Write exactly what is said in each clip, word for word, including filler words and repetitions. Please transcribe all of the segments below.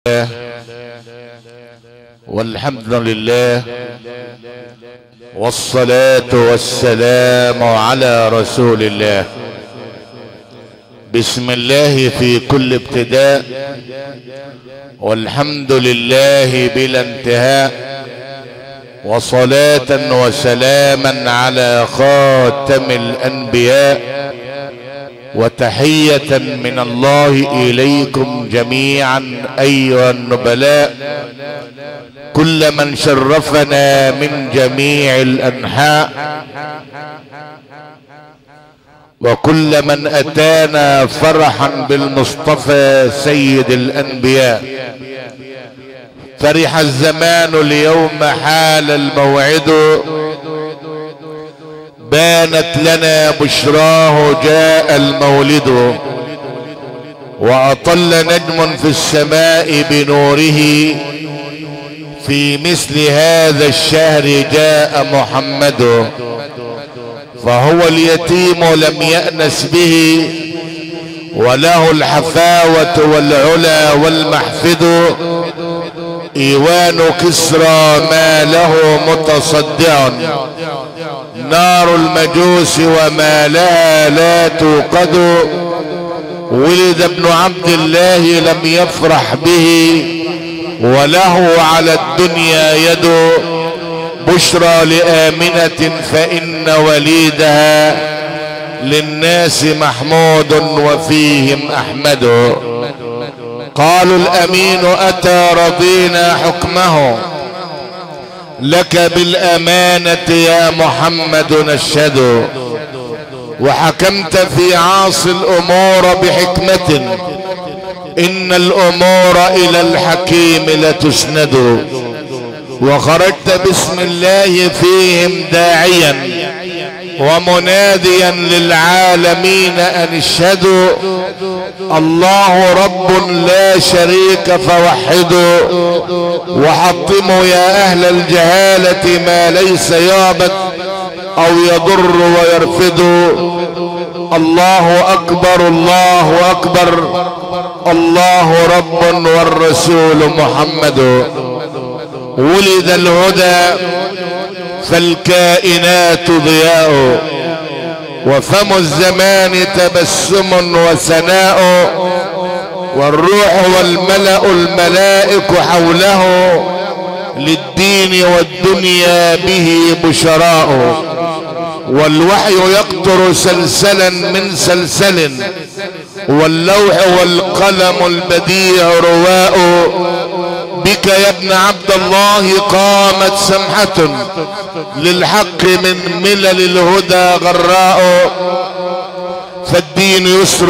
والحمد لله والصلاة والسلام على رسول الله. بسم الله في كل ابتداء، والحمد لله بلا انتهاء، وصلاة وسلاما على خاتم الأنبياء، وتحية من الله إليكم جميعا أيها النبلاء، كل من شرفنا من جميع الأنحاء، وكل من أتانا فرحا بالمصطفى سيد الأنبياء. فرح الزمان اليوم حال الموعد، بانت لنا بشراه جاء المولد، وأطل نجم في السماء بنوره، في مثل هذا الشهر جاء محمد. فهو اليتيم لم يأنس به، وله الحفاوة والعلا والمحفد، إيوان كسرى ما له متصدع، نار المجوس وما لها لا توقد. ولد ابن عبد الله لم يفرح به، وله على الدنيا يد، بشرى لآمنة فإن وليدها للناس محمود وفيهم أحمد. قالوا الأمين أتى رضينا حكمه، لك بالأمانة يا محمد نشهد. وحكمت في عاصي الأمور بحكمة، إن الأمور إلى الحكيم لتسند. وخرجت بسم الله فيهم داعيا ومناديا للعالمين أن اشهدوا، الله رب لا شريك فوحدوا. وحطموا يا أهل الجهالة ما ليس يعبد أو يضر ويرفد. الله أكبر الله أكبر، الله رب والرسول محمد. ولد الهدى فالكائنات ضياء، وفم الزمان تبسم وسناء. والروح والملأ الملائك حوله، للدين والدنيا به بشراء. والوحي يقطر سلسلا من سلسل، واللوح والقلم البديع رواء. بك يا ابن عبد الله قامت سمحة، للحق من ملل الهدى غراء. فالدين يسر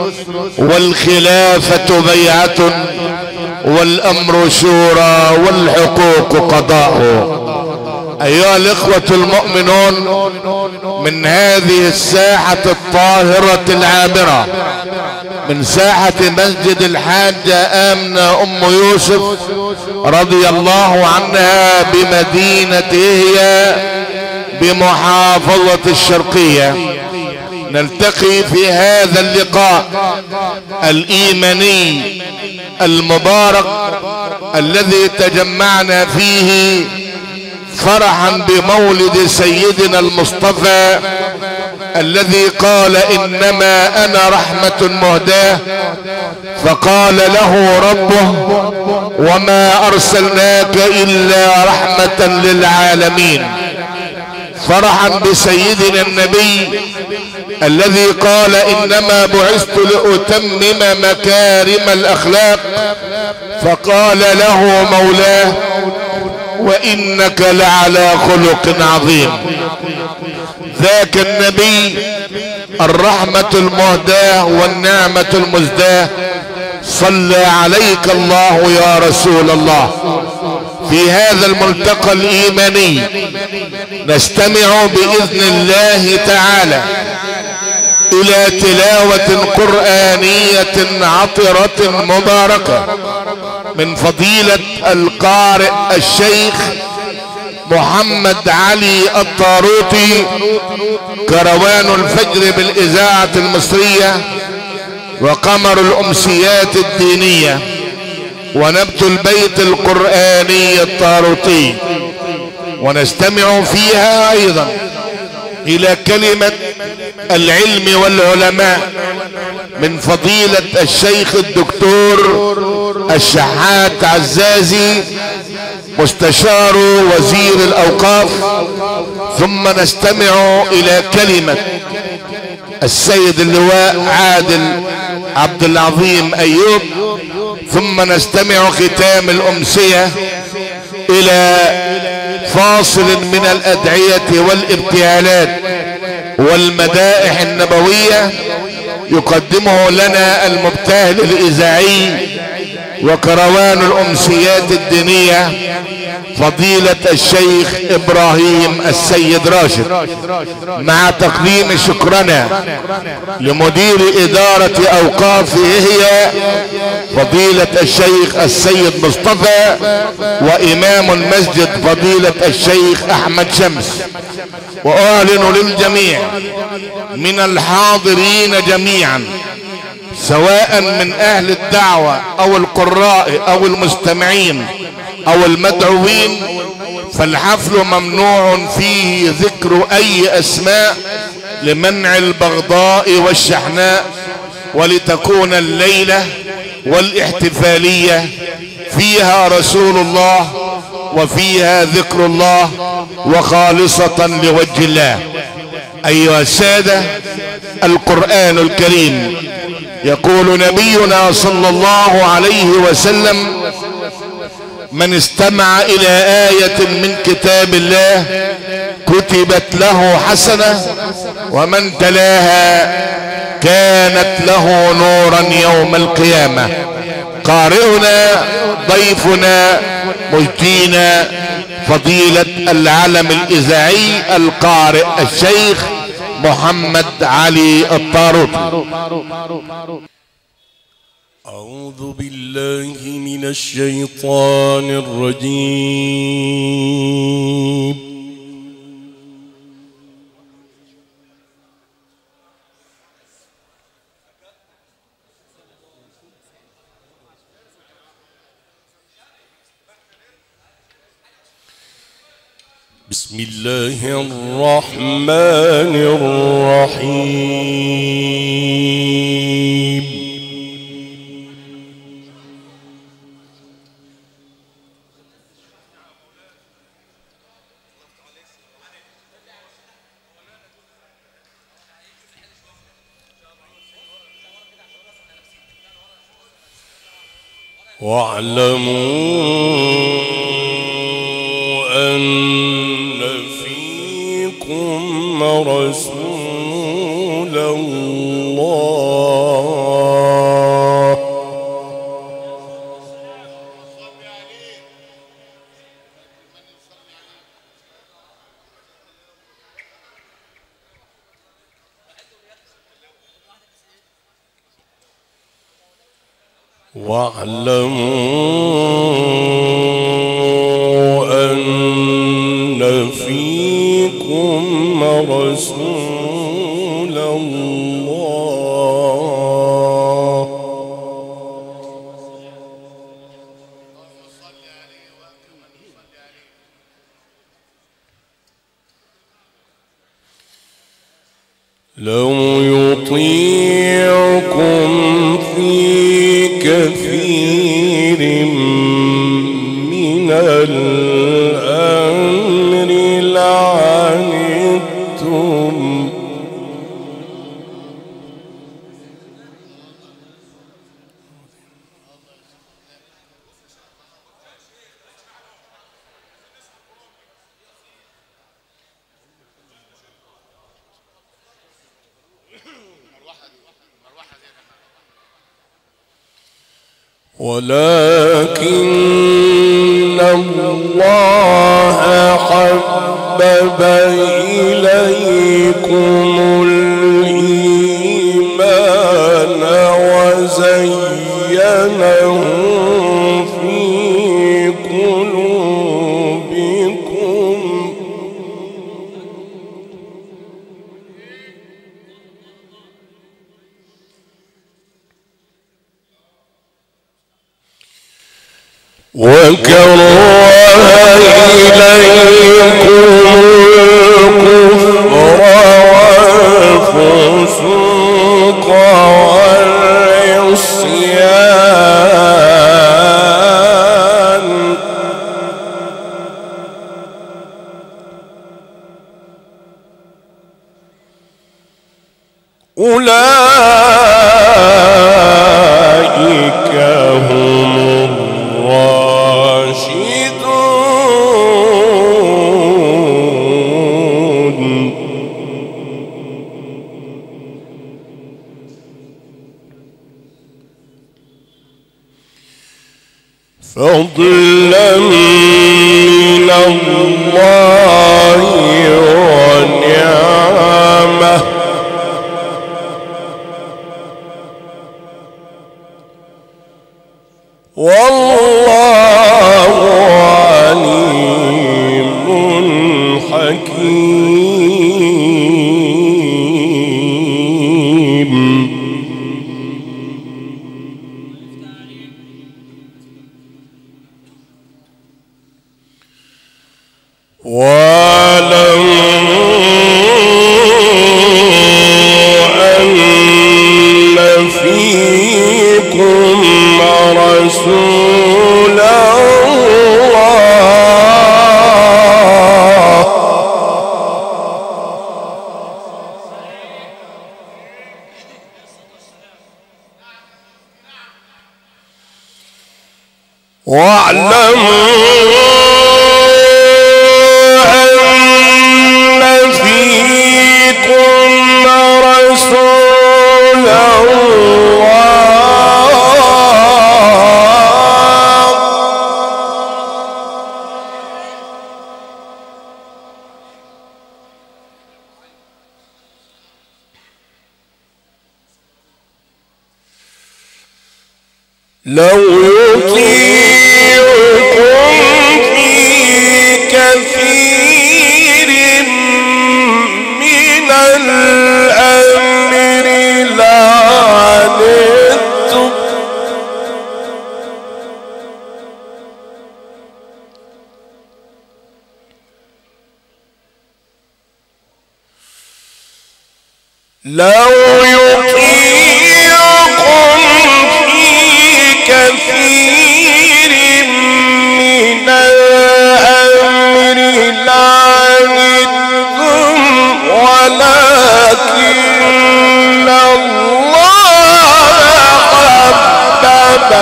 والخلافة بيعة، والأمر شورى والحقوق قضاء. أيها الإخوة المؤمنون، من هذه الساحة الطاهرة العابرة، من ساحة مسجد الحاجة آمنة أم يوسف رضي الله عنها بمدينة هي بمحافظة الشرقية، نلتقي في هذا اللقاء الإيماني المبارك الذي تجمعنا فيه فرحا بمولد سيدنا المصطفى، الذي قال إنما أنا رحمة مهداة، فقال له ربه وما أرسلناك إلا رحمة للعالمين. فرحا بسيدنا النبي الذي قال إنما بعثت لأتمم مكارم الأخلاق، فقال له مولاه وإنك لعلى خلق عظيم. ذاك النبي الرحمة المهداة والنعمة المزداة، صلى عليك الله يا رسول الله. في هذا الملتقى الإيماني نستمع بإذن الله تعالى إلى تلاوة قرآنية عطرة مباركة من فضيلة القارئ الشيخ محمد علي الطاروطي، كروان الفجر بالإذاعة المصرية وقمر الأمسيات الدينية. ونبت البيت القرآني الطاروتي، ونستمع فيها ايضا الى كلمة العلم والعلماء من فضيلة الشيخ الدكتور الشحات عزازي مستشار وزير الاوقاف، ثم نستمع الى كلمة السيد اللواء عادل عبد العظيم ايوب، ثم نستمع ختام الامسية الى فاصل من الادعية والابتهالات والمدائح النبوية يقدمه لنا المبتهل الاذاعي وكروان الامسيات الدينية فضيلة الشيخ ابراهيم السيد راشد، مع تقديم شكرنا لمدير ادارة اوقافه هي فضيلة الشيخ السيد مصطفى، وامام المسجد فضيلة الشيخ احمد شمس. واعلن للجميع من الحاضرين جميعا سواء من اهل الدعوة او القراء او المستمعين او المدعوين، فالحفل ممنوع فيه ذكر اي اسماء لمنع البغضاء والشحناء، ولتكون الليلة والاحتفالية فيها رسول الله وفيها ذكر الله وخالصة لوجه الله. ايها السادة، القرآن الكريم يقول نبينا صلى الله عليه وسلم: من استمع الى آية من كتاب الله كتبت له حسنة، ومن تلاها كانت له نورا يوم القيامة. قارئنا ضيفنا مجدينا فضيلة العلم الإذاعي القارئ الشيخ محمد علي الطاروطي. أعوذ بالله من الشيطان الرجيم. بسم الله الرحمن الرحيم. واعلموا أن فيكم رسول الله واعلموا أن فيكم رسول الله لو يطيعكم في كثير من الأمر لعنتم ولكن الله حبب إليكم الإيمان وزينه في قلوبكم وكره إليكم الكفر والفسوق والعصيان أولئك هم الراشدون. فضلا من الله ونعمه والله عليم حكيم. واعلموا أن فيكم رسول الله واعلموا أن فيكم رسول الله لو يطيعكم في كثير من الأمر لعنتم لو يطيعكم كثير من الأمر لعنتم ولكن الله حبب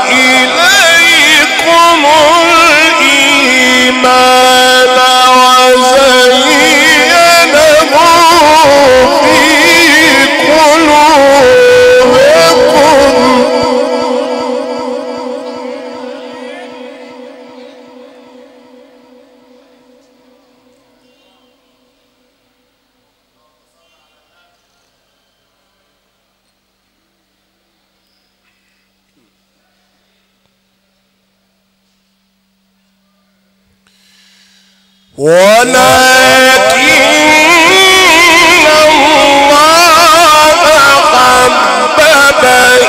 إليكم الإيمان وزينه في قلوبكم ولكن الله حبب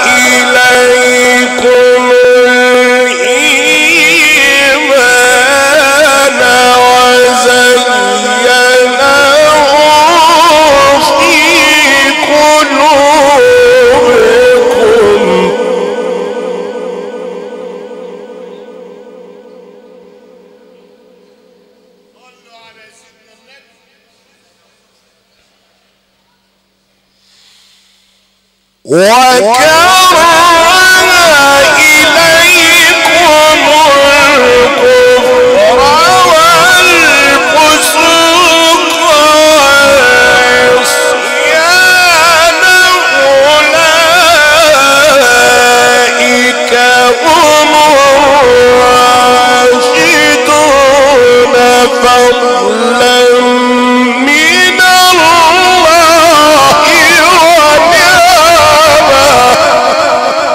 إليكم الإيمان وزينه في قلوبكم وكره إليكم الكفر والفسوق والعصيان أولئك هم الراشدون فضلا من الله ونعمه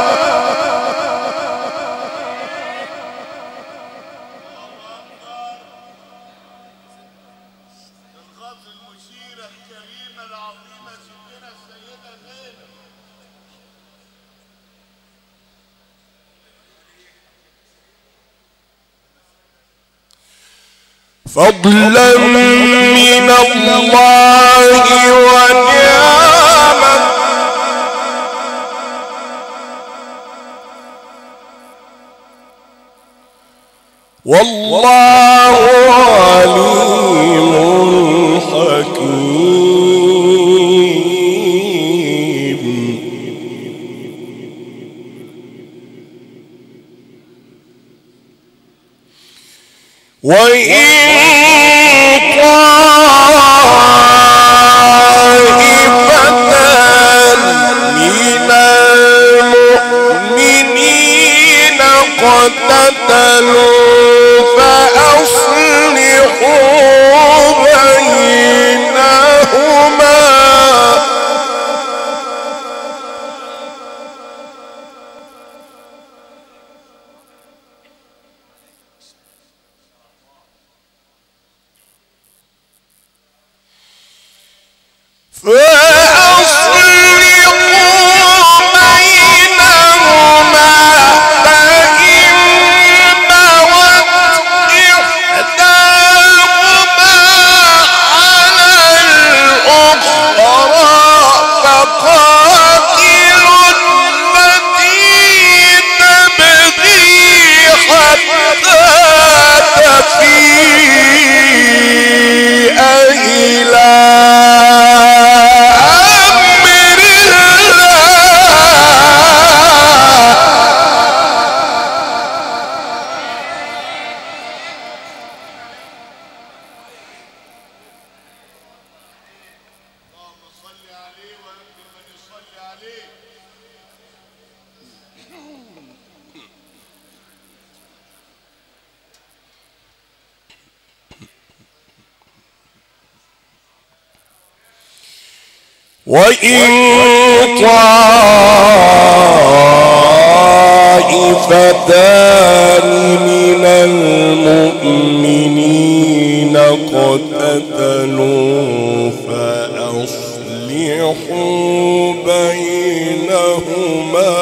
فضلا من الله ونعمة والله عليم حكيم. وإن طائفتان من المؤمنين اقتتلوا فأصلحوا بينهما وإن طائفتان من المؤمنين اقتتلوا فأصلحوا بينهما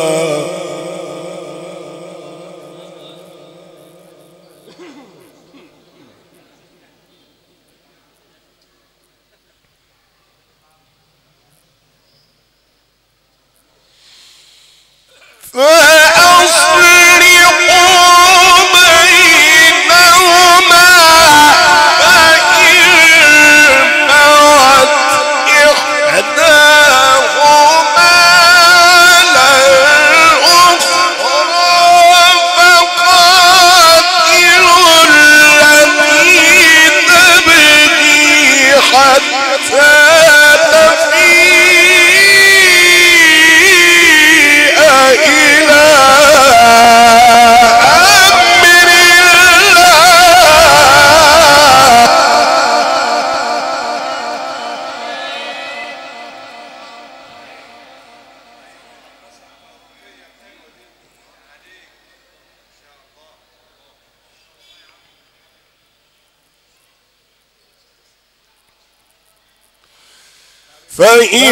فإن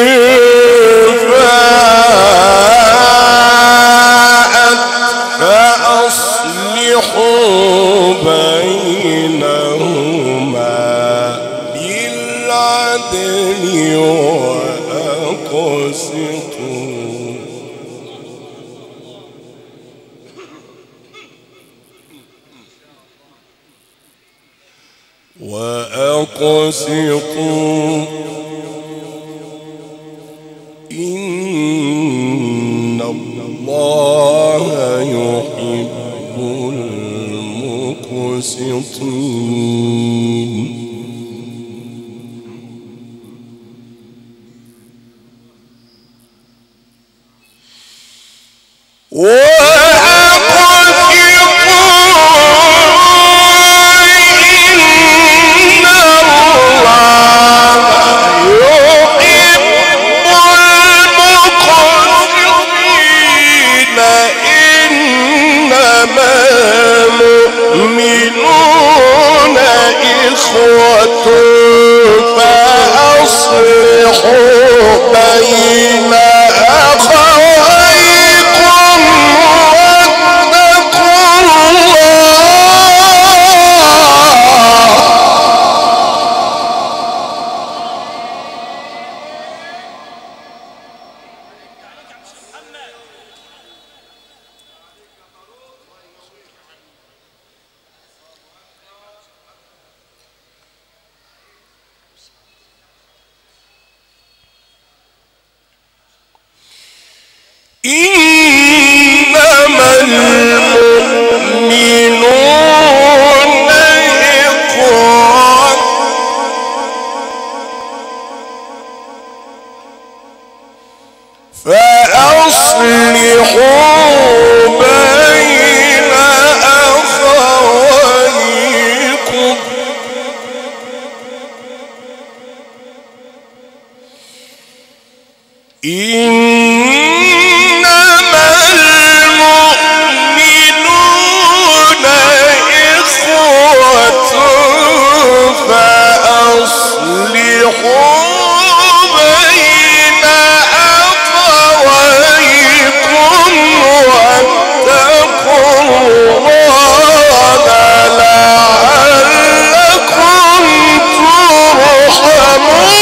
فاءت فأصلحوا بينهما بالعدل وأقسطوا وأقسطوا إن الله يحب المقسطين. فأصلحوا بين أخويكم واتقوا الله إنما المؤمنون إخوة فأصلحوا بين أخويكم إنما المؤمنون إخوة فأصلحوا بين أخويكم واتقوا الله لعلكم ترحمون.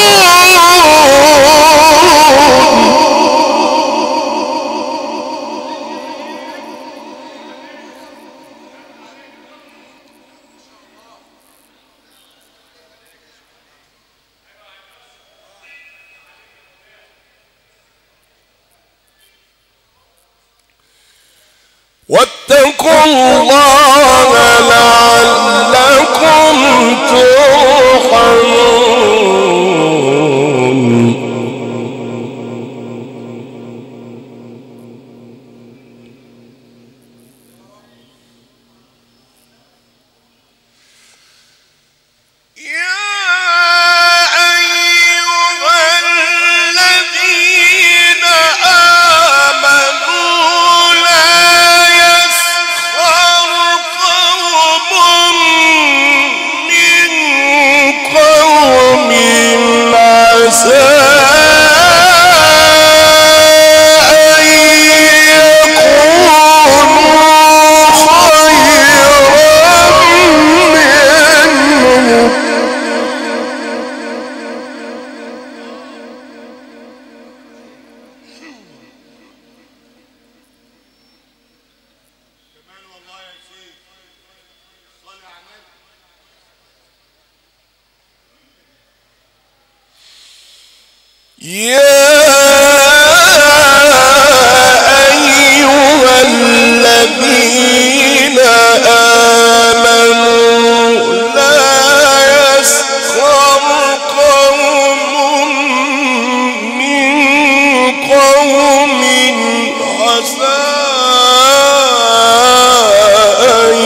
واتقوا الله لعلكم ترحمون. يا أيها الذين آمنوا لا يسخر قوم من قوم عسى أن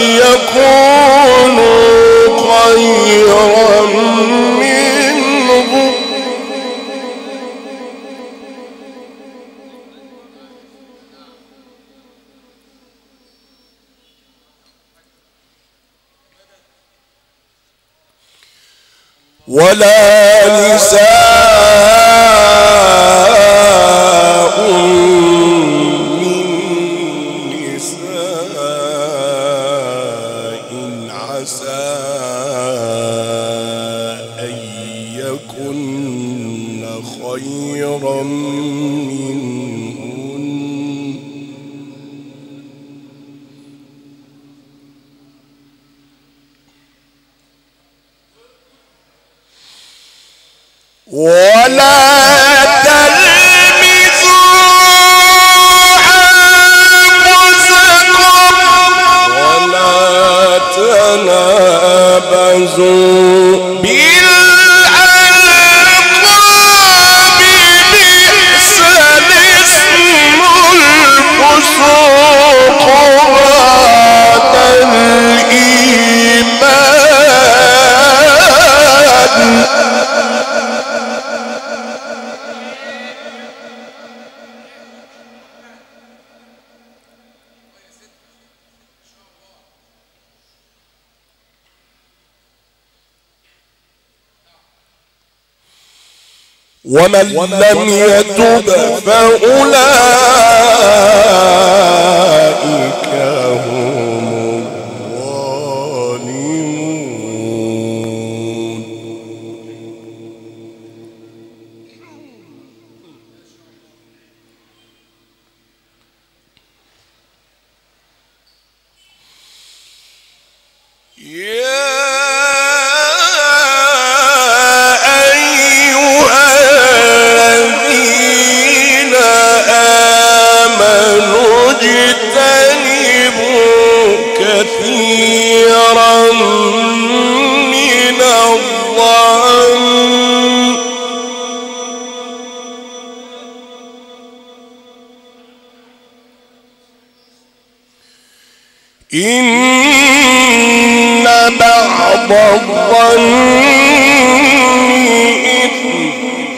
يكونوا خيرا منهم ولا نساء من نساء عسى أن يكن خيرا منهن ولا تلمزوا أنفسكم ولا تنابزوا بالألقاب بئس الاسم الفسوق بعد الإيمان. ومن لم يتب فأولئك هم الظالمون. أيها الذين آمنوا بعض الظن إثم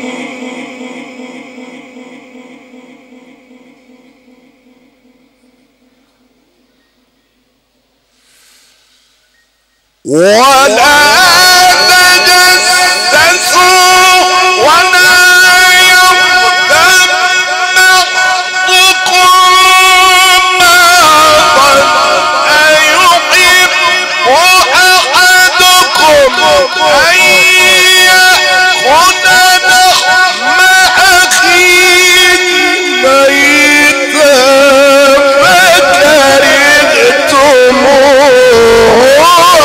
ولا تجسسوا ولا يغتب بعضكم بعضا أيحب أحدكم أن يأكل لحم أخيه ميتا فكرهتموه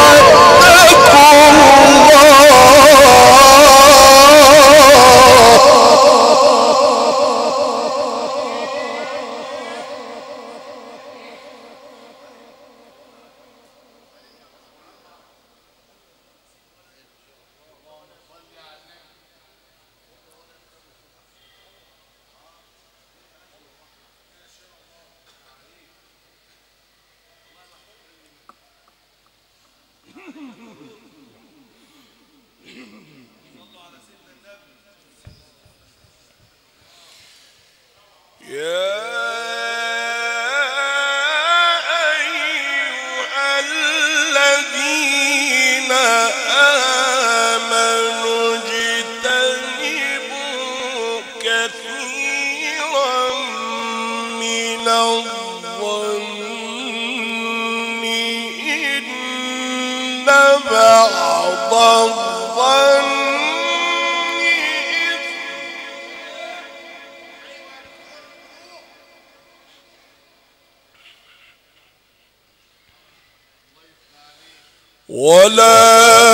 ولا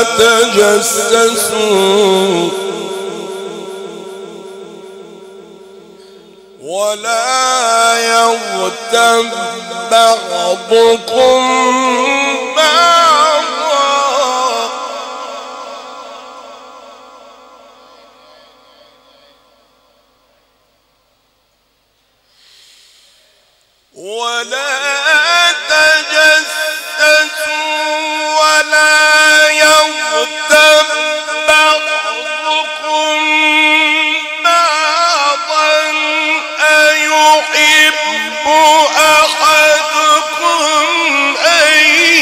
تجسسوا ولا يغتب بعضكم بعضا ولا تجسسوا ولا يغتب بعضكم بعضا أيحب أحدكم أن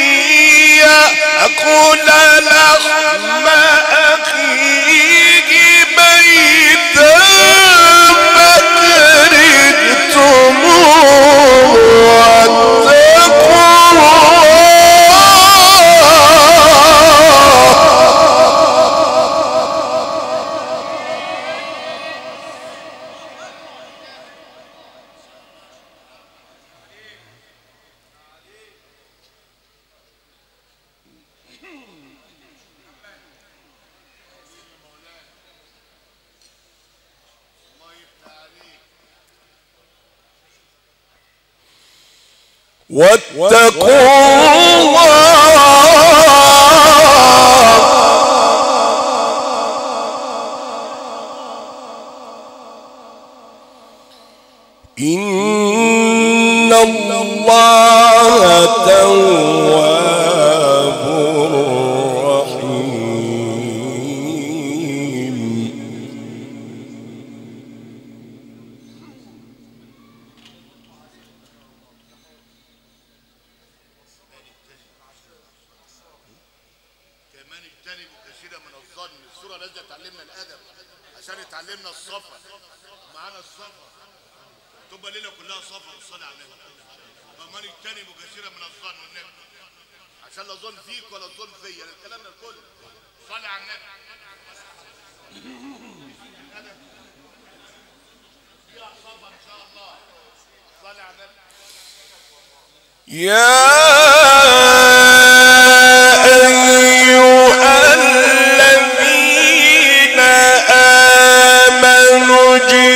يأكل لحم أخيه ميتا فكرهتموه واتقوا واتقوا الله إن الله تواب رحيم. كمان اجتنبوا كثيرا من الظن. السورة لازم تعلمنا الأدب عشان تعلمنا الصفا. معانا الصفا تبقى ليلة كلها صفا والصلاة على النبي. كمان اجتنبوا كثيرا من الظن والنبي عشان لا ظن فيك ولا ظن فيا. الكلام ده كله صلي على النبي. فيها صفا إن شاء الله. صلي على النبي. يا أيها الذين آمنوا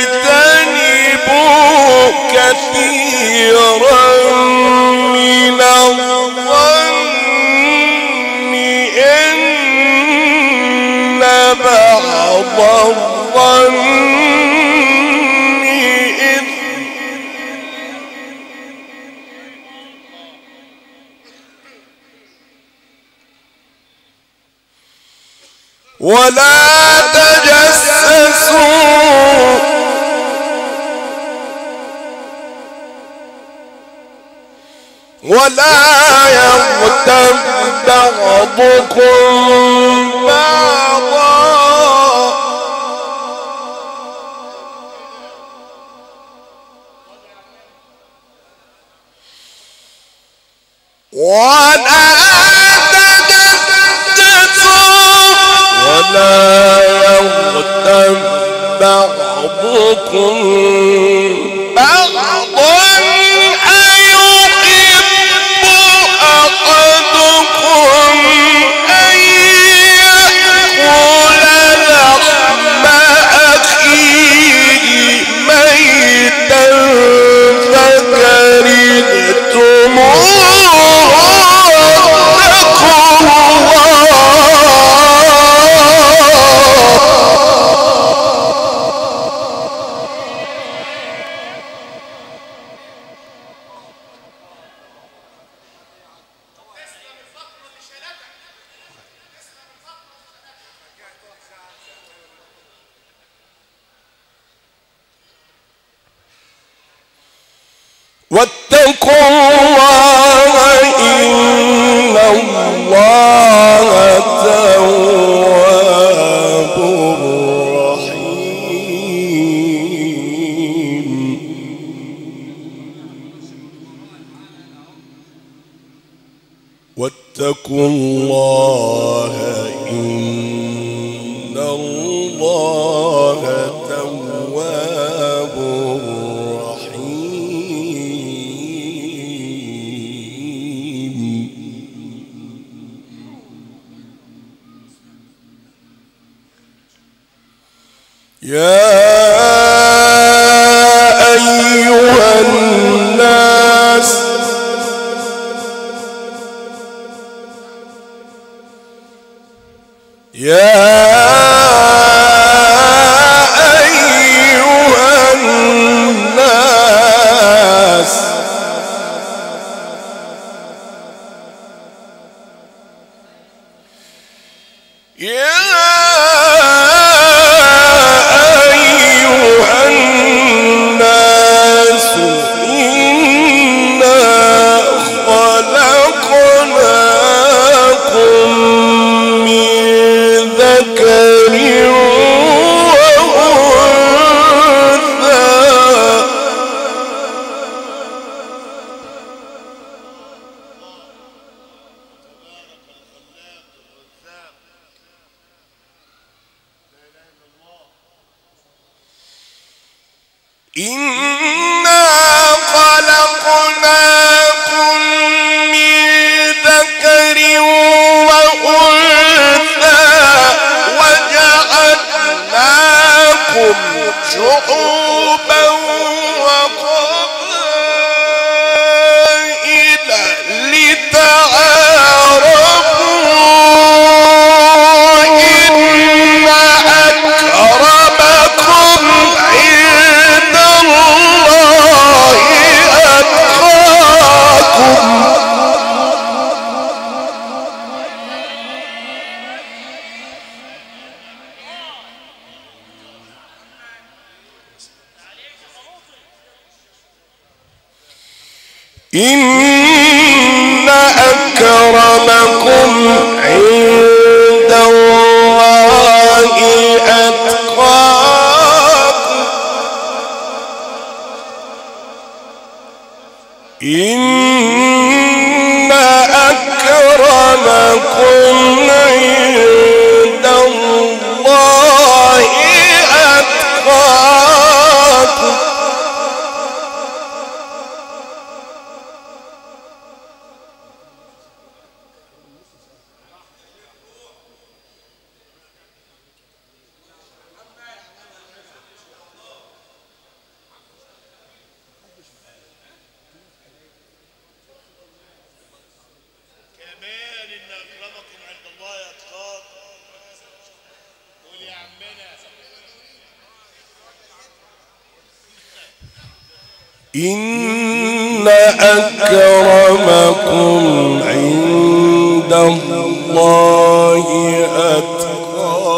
اجتنبوا كثيرا من الظن إن بعض الظن ولا تجسسوا ولا يغتب بعضكم بعضا ولا ولا يغتب بعضكم بعضا أيحب أحدكم أن يأكل لحم أخيه ميتا فكرهتموه واتقوا الله إن الله تواب رحيم. واتقوا الله إن الله تواب يا أيها الناس يا أيها الناس يا إنا خلقناكم من ذكر وأنثى وجعلناكم شعوبا وقبائل لتعارفوا إن أكرمكم عند الله أتقاكم. إن أكرمكم عند الله أتقاكم. إن أكرمكم عند الله أتقاكم. إن أكرمكم عند الله أتقاكم.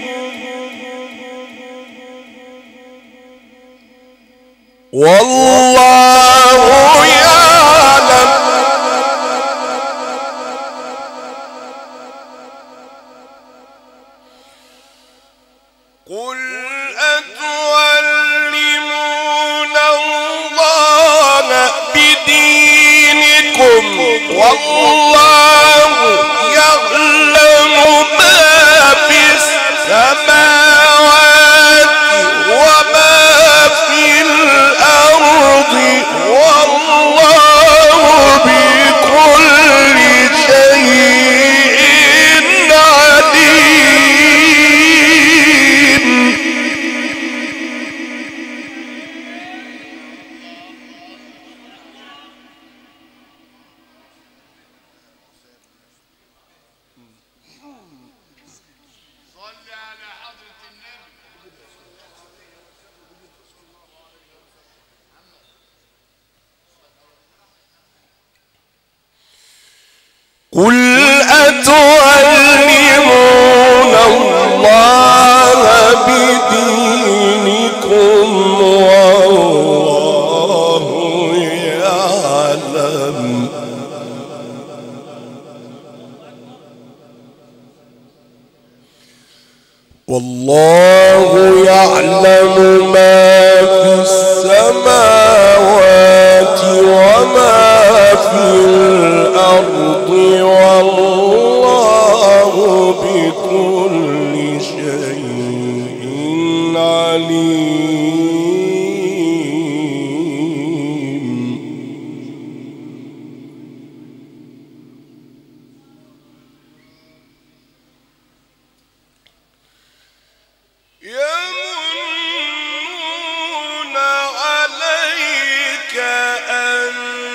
يعلم والله يعلم ما في السماوات وما في الأرض والله بكل شيء عليم. يمنون عليك أن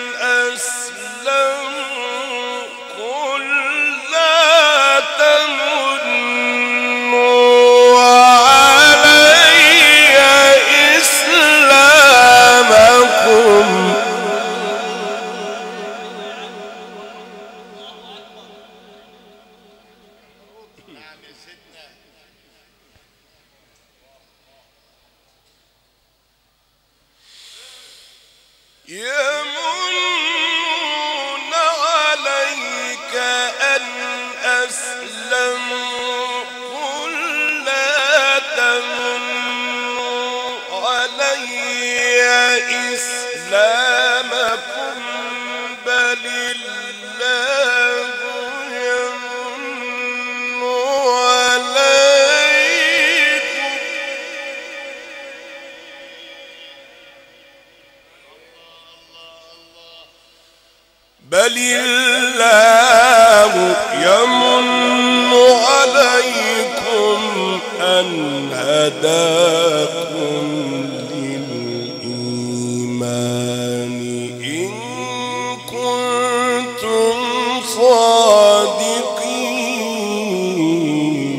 أسلموا قل لا تمنوا علي إسلامكم يمنون عليك أن أسلموا قل لا تمنوا علي إسلامكم بل الله يمن عليكم بل الله يمن عليكم أن هداكم للإيمان إن كنتم صادقين.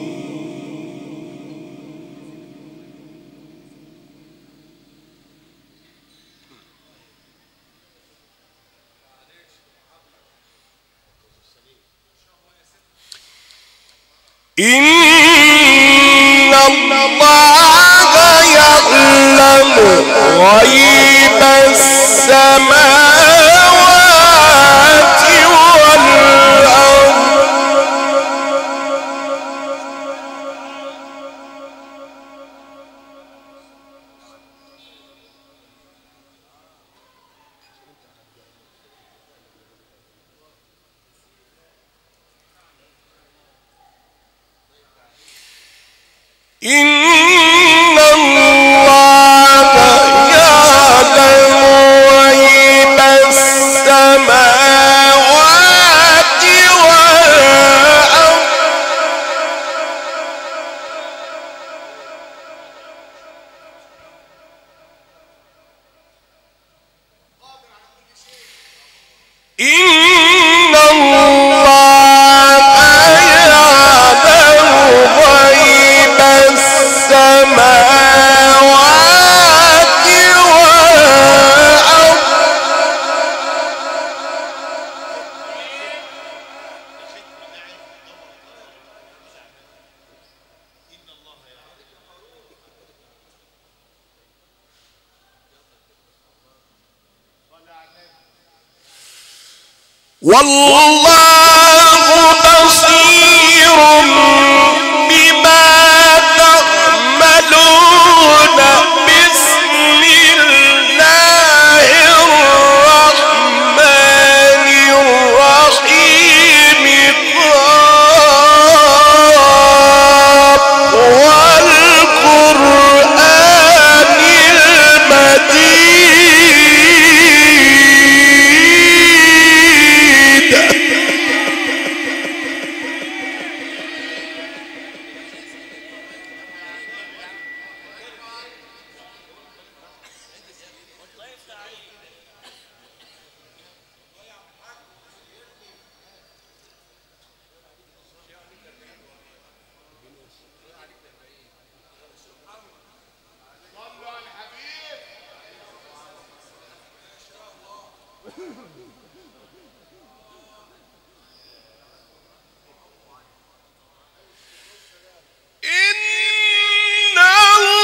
إن الله يعلم غيب السماوات والأرض إن الله يعلم غيب السماوات والأرض إن الله يعلم غيب السماوات والأرض والله بصير بما تعملون. بسم الله الرحمن الرحيم قاف والقرآن المجيد.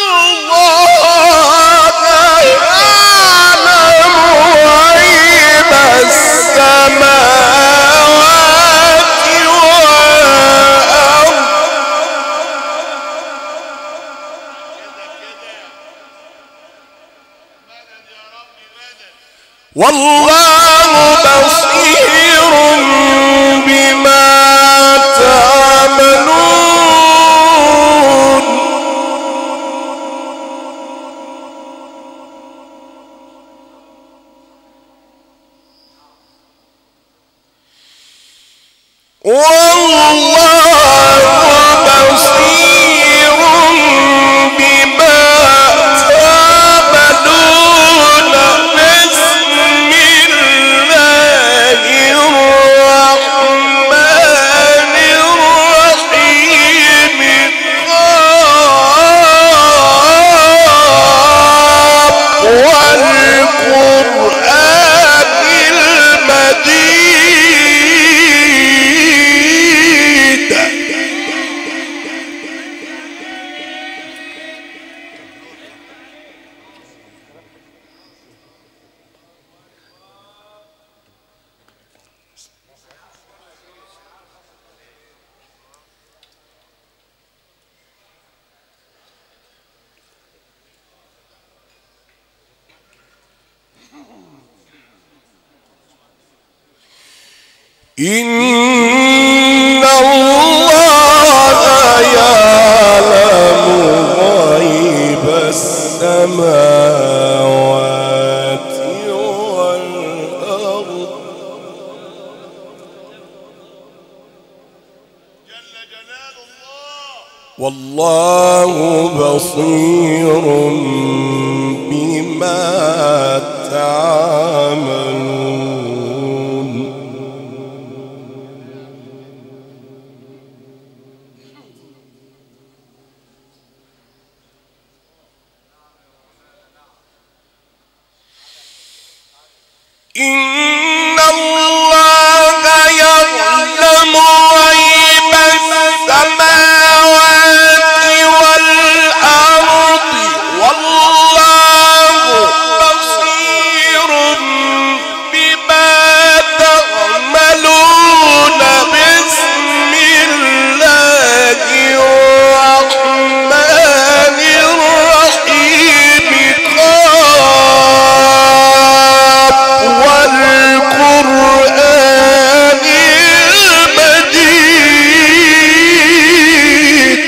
إن الله يعلم غيب والله بصير بما تعملون. والله بصير بما تعملون. بسم الله الرحمن الرحيم. قاف والقرآن المجيد. إن الله يعلم غيب السماوات والأرض. جل جلال الله. والله بصير بما تعملون. إن الله يعلم غيب السماوات والأرض. والله بصير بما تعملون. بسم الله الرحمن الرحيم. قاف والقرآن المجيد.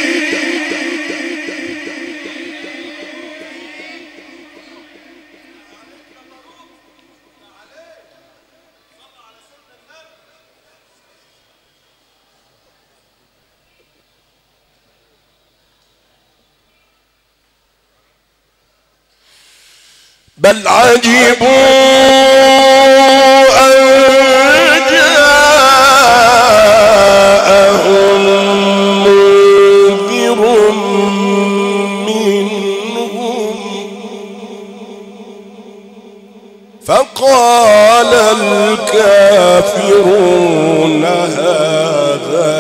بل عجبوا أن جاءهم منذر منهم فقال الكافرون هذا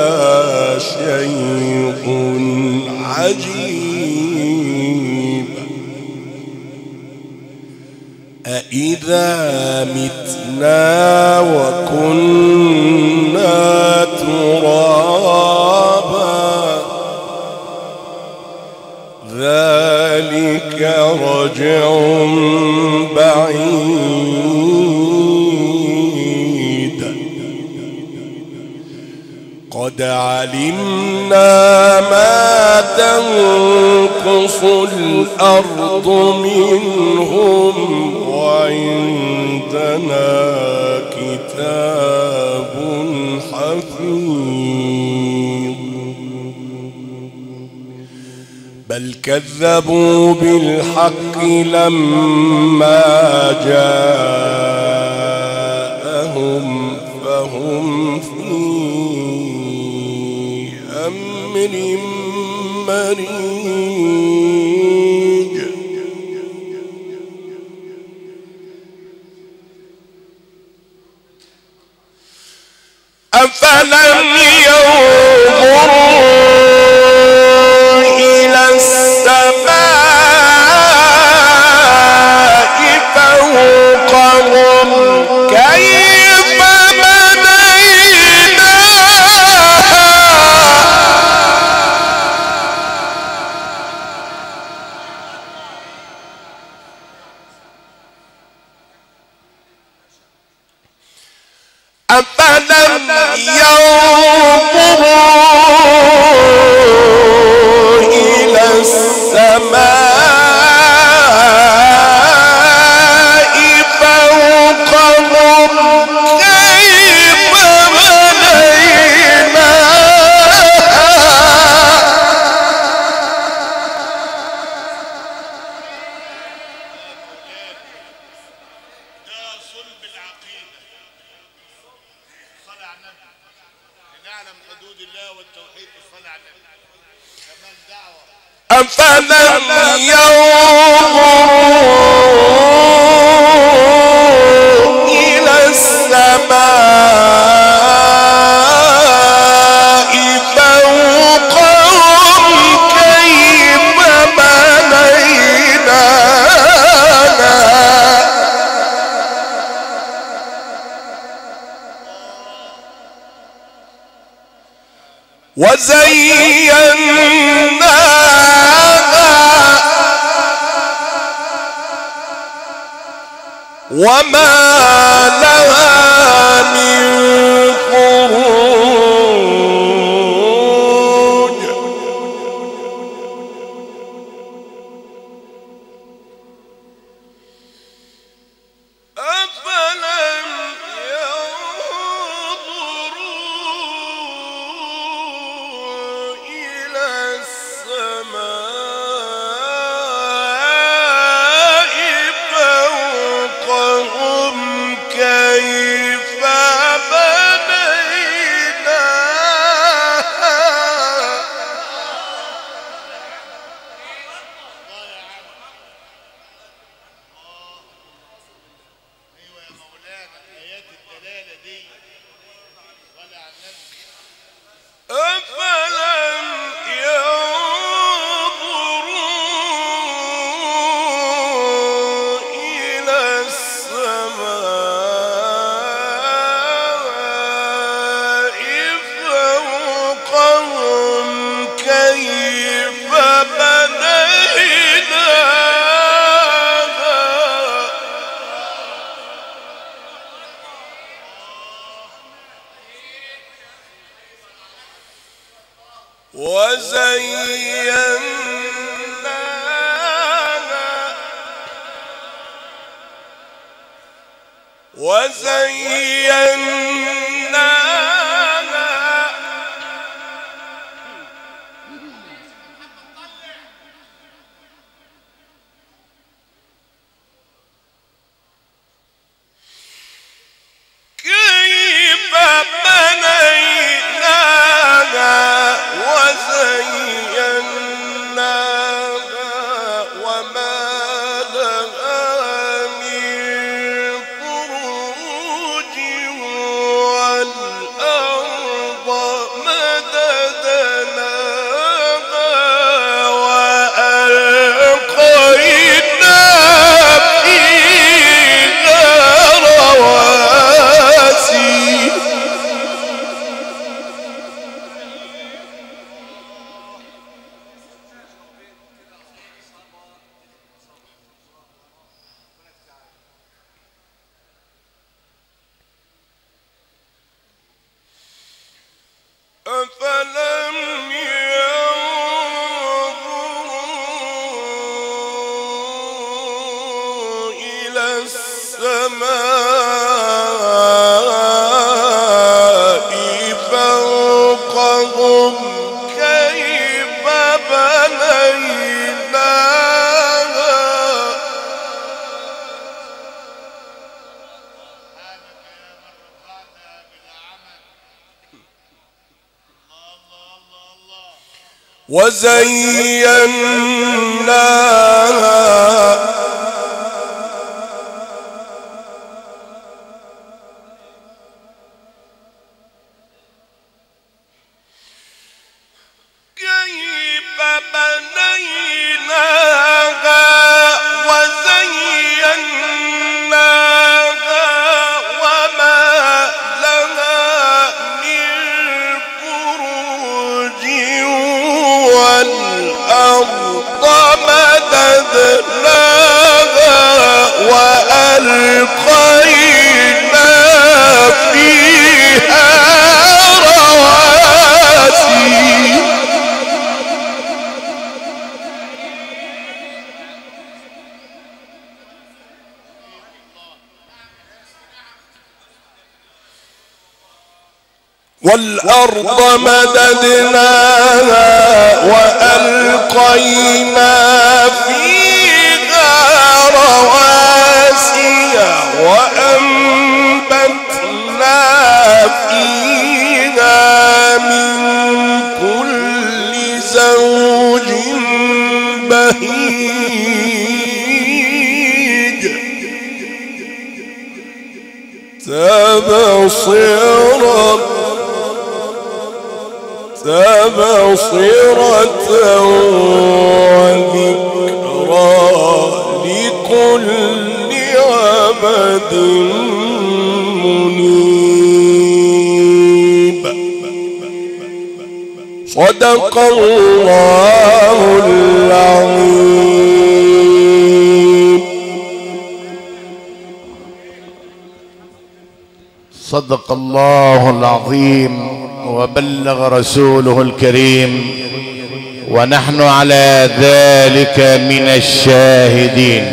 شيء عجيب. أإذا متنا وكنا ترابا ذلك رجع بعيد. قد علمنا ما تنقص الأرض منهم وعندنا كتاب حفيظ. بل كذبوا بالحق لما جاءهم فهم في أمر مريج. أفلم ينظروا إلى السماء فوقهم كيف بنيناها أفلم ينظروا إلى السماء فوقهم كيف أفلم ينظروا إلى السماء فوقهم كيف بنيناها وزيناها وما لها من فروج أفلم ينظروا إلى السماء فوقهم كيف أفلم ينظروا إلى السماء فوقهم كيف بنيناها وزيناها وزيناها كيف بنيناها وزيناها وما لها من فروج والأرض مددناها وألقينا فيها رواسي أفلم ينظروا إلى السماء فوقهم كيف بنيناها وزيناها كيف بنيناها وزيناها وما لها من فروج والأرض مددناها وألقينا فيها والأرض مددناها وألقينا فيها رواسي وأنبتنا فيها من كل زوج بهيج تبصرة تبصرة وذكرى لكل عبد منيب. صدق الله العظيم. صدق الله العظيم وبلغ رسوله الكريم، ونحن على ذلك من الشاهدين.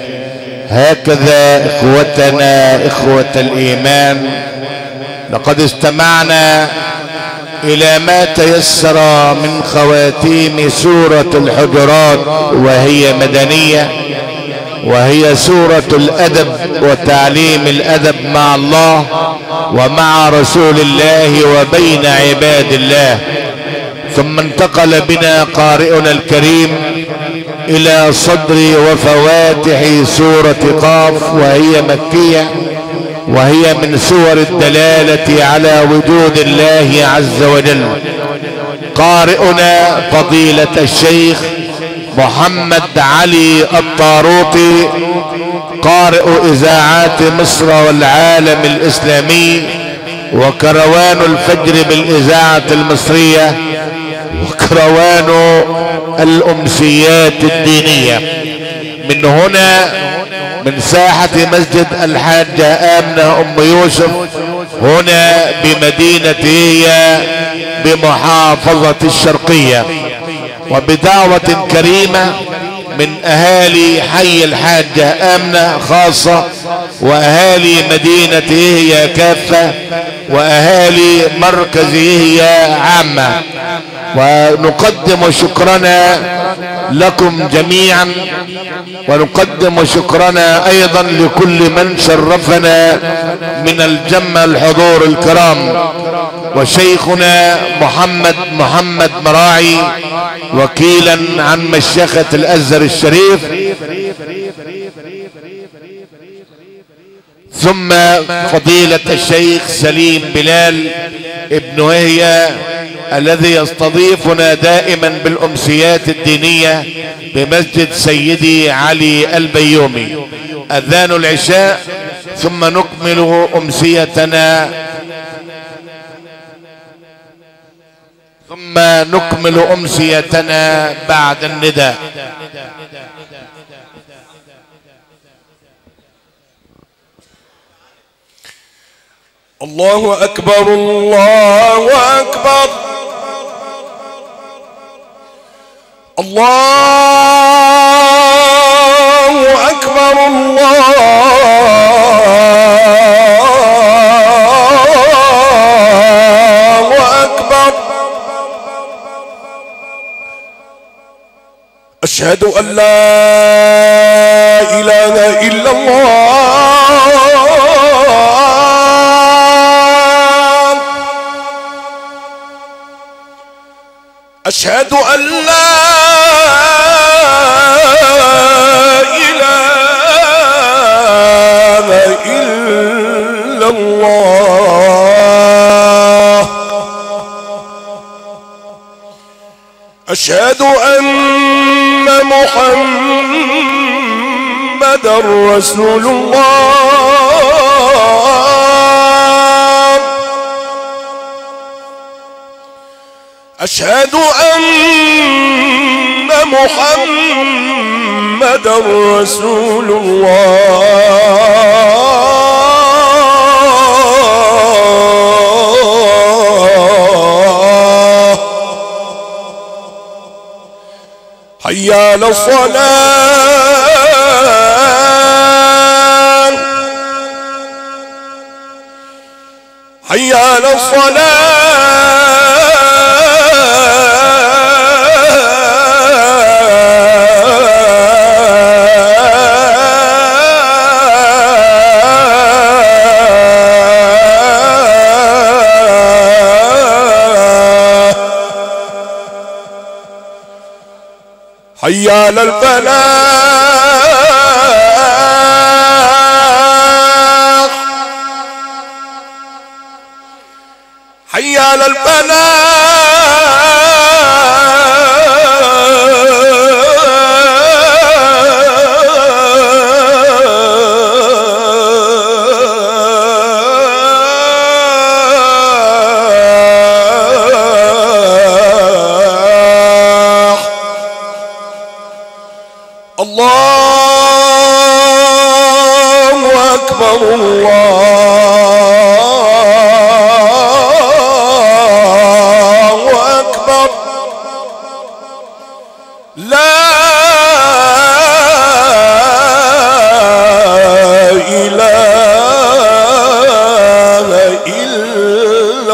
هكذا اخوتنا اخوة الايمان، لقد استمعنا الى ما تيسر من خواتيم سورة الحجرات، وهي مدنية، وهي سورة الادب وتعليم الادب مع الله ومع رسول الله وبين عباد الله. ثم انتقل بنا قارئنا الكريم الى صدر وفواتح سورة قاف، وهي مكية، وهي من سور الدلالة على وجود الله عز وجل. قارئنا فضيلة الشيخ محمد علي الطاروطي، قارئ اذاعات مصر والعالم الاسلامي، وكروان الفجر بالاذاعة المصرية، وكروان الامسيات الدينية. من هنا من ساحة مسجد الحاجة آمنة ام يوسف، هنا بمدينة هي بمحافظة الشرقية، وبدعوة كريمة من اهالي حي الحاجة آمنة خاصة، واهالي مدينة هي كافة، واهالي مركز هي عامة. ونقدم شكرنا لكم جميعا، ونقدم شكرنا ايضا لكل من شرفنا من الجمع الحضور الكرام، وشيخنا محمد محمد مراعي وكيلا عن مشيخة الازهر الشريف، ثم فضيلة الشيخ سليم بلال ابن وهي الذي يستضيفنا دائما بالامسيات الدينية بمسجد سيدي علي البيومي. اذان العشاء ثم نكمل امسيتنا ثم نكمل امسيتنا بعد النداء. الله أكبر الله أكبر الله أكبر الله أكبر. أشهد أن لا إله إلا الله أشهد أن لا إله إلا الله أشهد أن محمدا رسول الله أشهد أن محمدا رسول الله. حي على الصلاة حي على حي على الفلاح حي على الله أكبر الله أكبر لا إله إلا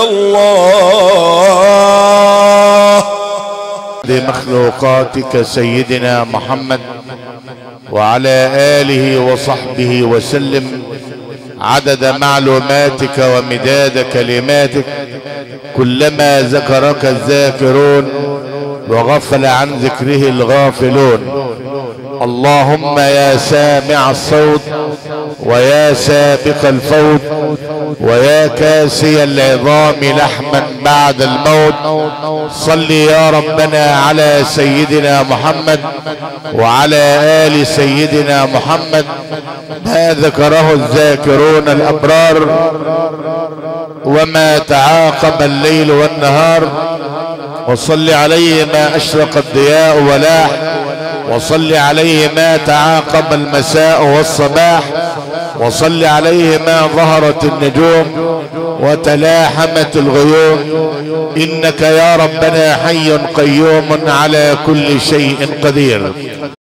الله. لمخلوقاتك سيدنا محمد وعلى آله وصحبه وسلم عدد معلوماتك ومداد كلماتك، كلما ذكرك الذاكرون وغفل عن ذكره الغافلون. اللهم يا سامع الصوت ويا سابق الفوت ويا كاسي العظام لحما بعد الموت، صل يا ربنا على سيدنا محمد وعلى آل سيدنا محمد ما ذكره الذاكرون الأبرار، وما تعاقب الليل والنهار، وصل عليه ما أشرق الضياء ولاح، وصل عليه ما تعاقب المساء والصباح، وصل عليه ما ظهرت النجوم وتلاحمت الغيوم، إنك يا ربنا حي قيوم على كل شيء قدير.